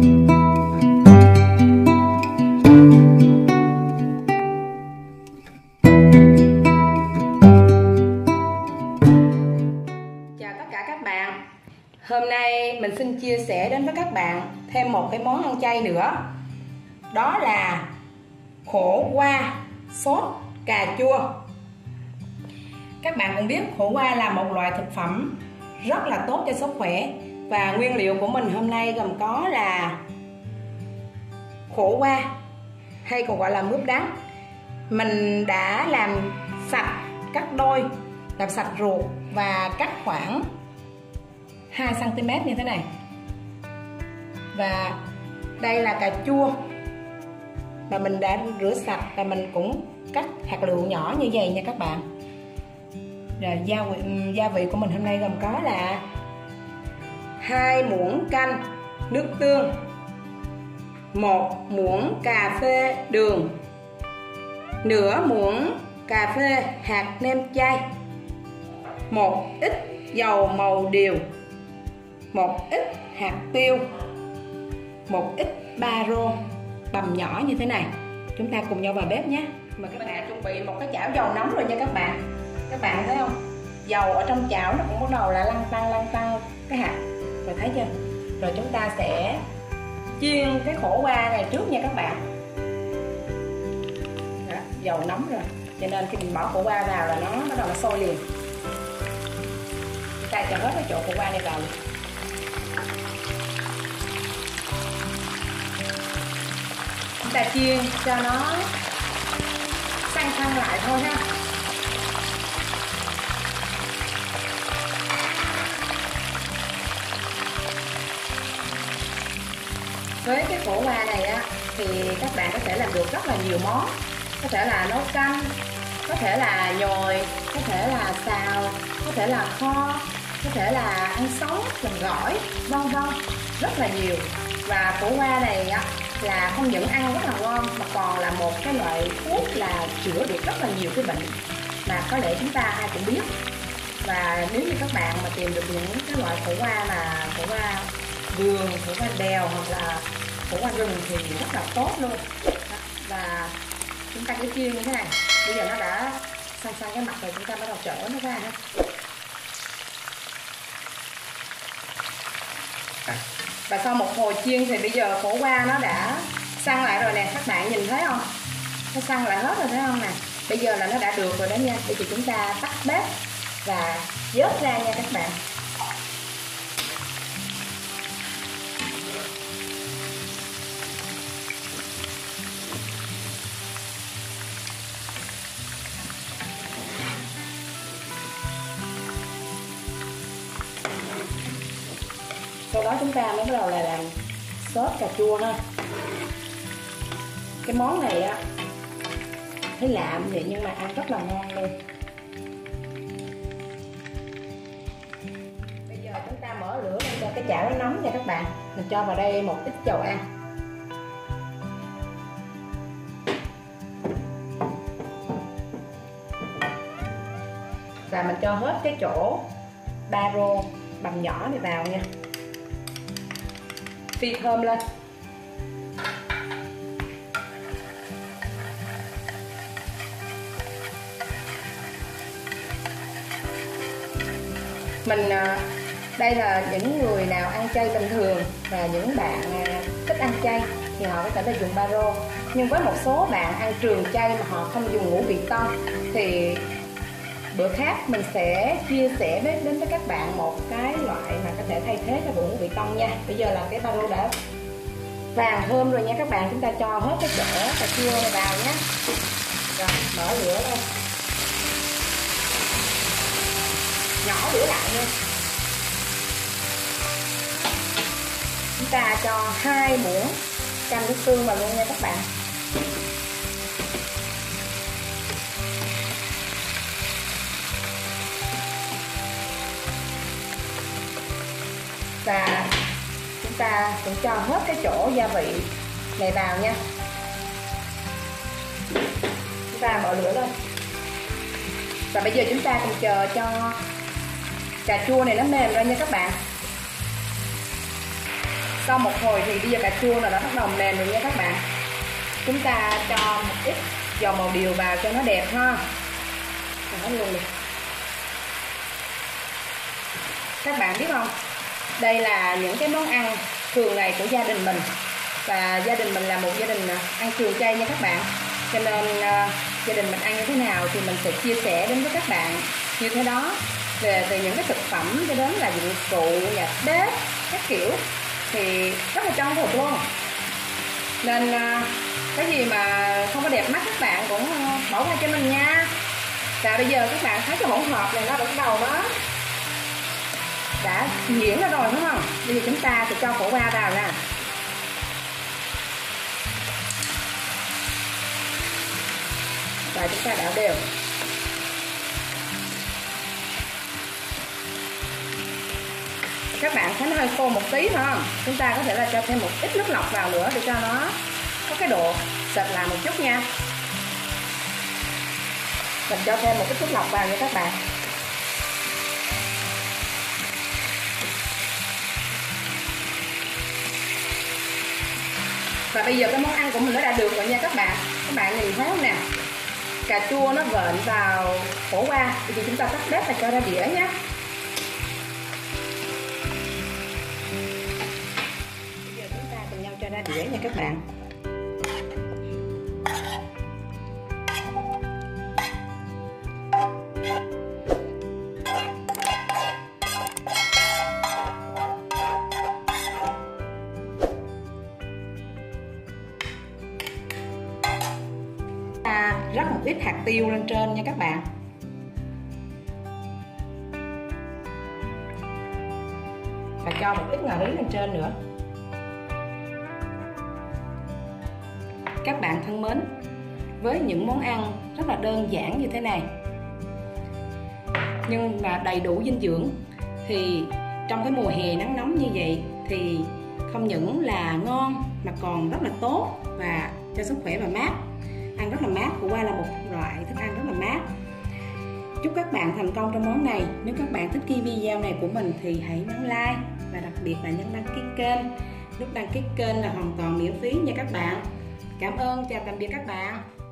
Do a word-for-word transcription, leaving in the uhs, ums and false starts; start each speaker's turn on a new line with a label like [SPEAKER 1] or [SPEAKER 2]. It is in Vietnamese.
[SPEAKER 1] Hôm nay mình xin chia sẻ đến với các bạn thêm một cái món ăn chay nữa. Đó là khổ qua sốt cà chua. Các bạn cũng biết khổ qua là một loại thực phẩm rất là tốt cho sức khỏe. Và nguyên liệu của mình hôm nay gồm có là khổ qua hay còn gọi là mướp đắng. Mình đã làm sạch, cắt đôi, làm sạch ruột và cắt khoảng hai xăng ti mét như thế này. Và đây là cà chua và mình đã rửa sạch và mình cũng cắt hạt lựu nhỏ như vậy nha các bạn. Rồi gia vị, gia vị của mình hôm nay gồm có là hai muỗng canh nước tương, một muỗng cà phê đường, nửa muỗng cà phê hạt nêm chay, một ít dầu màu điều, một ít hạt tiêu, một ít ba rô bằm nhỏ như thế này. Chúng ta cùng nhau vào bếp nhé. Mà các bạn chuẩn bị một cái chảo dầu nóng rồi nha các bạn. Các bạn thấy không? Dầu ở trong chảo nó cũng bắt đầu là lăn tăng lăn tăng cái hạt. Rồi thấy chưa? Rồi chúng ta sẽ chiên cái khổ qua này trước nha các bạn. Đó, dầu nóng rồi, cho nên khi mình bỏ khổ qua vào là nó bắt đầu nó sôi liền. Chúng ta cho hết cái chỗ khổ qua này vào. Chúng ta chiên cho nó săn săn lại thôi ha. Với cái khổ qua này á thì các bạn có thể làm được rất là nhiều món. Có thể là nấu canh, có thể là nhồi, có thể là xào, có thể là kho, có thể là ăn sống, làm gỏi, vân vân, rất là nhiều. Và khổ qua này á là không những ăn rất là ngon mà còn là một cái loại thuốc là chữa được rất là nhiều cái bệnh mà có lẽ chúng ta ai cũng biết. Và nếu như các bạn mà tìm được những cái loại khổ qua mà khổ qua vườn, khổ qua đèo hoặc là khổ qua rừng thì rất là tốt luôn. Và chúng ta cứ chiên như thế này. Bây giờ nó đã xanh xanh cái mặt rồi, chúng ta bắt đầu chở nó ra ha. Và sau một hồi chiên thì bây giờ khổ qua nó đã săn lại rồi nè, các bạn nhìn thấy không? Nó săn lại hết rồi thấy không nè. Bây giờ là nó đã được rồi đó nha. Bây giờ chúng ta tắt bếp và vớt ra nha các bạn. Sau đó chúng ta mới bắt đầu là làm sốt cà chua ha. Cái món này á thấy lạ vậy nhưng mà ăn rất là ngon luôn. Bây giờ chúng ta mở lửa lên cho cái chảo nó nóng nha các bạn. Mình cho vào đây một ít dầu ăn. Và mình cho hết cái chỗ ba rô bằm nhỏ này vào nha. Phi thơm lên. Mình đây là những người nào ăn chay bình thường và những bạn thích ăn chay thì họ có thể là dùng ba rô. Nhưng với một số bạn ăn trường chay mà họ không dùng ngũ vị tông thì bữa khác mình sẽ chia sẻ đến, đến với các bạn một cái loại mà có thể thay thế cho ngũ vị tông nha. Bây giờ là cái ba rô đã vàng thơm rồi nha các bạn. Chúng ta cho hết cái chỗ cà chua này vào nhé. Rồi mở lửa lên, nhỏ lửa lại nha. Chúng ta cho hai muỗng canh nước tương vào luôn nha các bạn. Và chúng ta cũng cho hết cái chỗ gia vị này vào nha. Chúng ta mở lửa lên. Và bây giờ chúng ta cùng chờ cho cà chua này nó mềm ra nha các bạn. Sau một hồi thì bây giờ cà chua là đã bắt đầu mềm rồi nha các bạn. Chúng ta cho một ít dầu màu điều vào cho nó đẹp ha. Đó luôn đi. Các bạn biết không, đây là những cái món ăn thường ngày của gia đình mình, và gia đình mình là một gia đình ăn trường chay nha các bạn, cho nên uh, gia đình mình ăn như thế nào thì mình sẽ chia sẻ đến với các bạn như thế đó, về từ những cái thực phẩm cho đến là dụng cụ nhà bếp các kiểu thì rất là chân thực luôn. Nên uh, cái gì mà không có đẹp mắt các bạn cũng uh, bỏ qua cho mình nha. Và bây giờ các bạn thấy cái hỗn hợp này nó bắt đầu đó đã nhuyễn ra rồi đúng không? Bây giờ chúng ta sẽ cho khổ qua vào nè. Và chúng ta đảo đều. Các bạn thấy nó hơi khô một tí không? Chúng ta có thể là cho thêm một ít nước lọc vào nữa để cho nó có cái độ sệt lại một chút nha. Mình cho thêm một ít nước lọc vào nha các bạn. Và bây giờ cái món ăn của mình nó đã được rồi nha các bạn. Các bạn nhìn thấy không nè, cà chua nó vện vào khổ qua. Bây giờ chúng ta tắt bếp và cho ra đĩa nhé. Bây giờ chúng ta cùng nhau cho ra đĩa nha các bạn. Rắc một ít hạt tiêu lên trên nha các bạn. Và cho một ít ngò rí lên trên nữa. Các bạn thân mến, với những món ăn rất là đơn giản như thế này nhưng mà đầy đủ dinh dưỡng, thì trong cái mùa hè nắng nóng như vậy thì không những là ngon mà còn rất là tốt và cho sức khỏe và mát. Ăn rất là mát, khổ qua là một loại thức ăn rất là mát. Chúc các bạn thành công trong món này. Nếu các bạn thích cái video này của mình thì hãy nhấn like và đặc biệt là nhấn đăng ký kênh. Nút đăng ký kênh là hoàn toàn miễn phí nha các bạn. Cảm ơn, chào tạm biệt các bạn.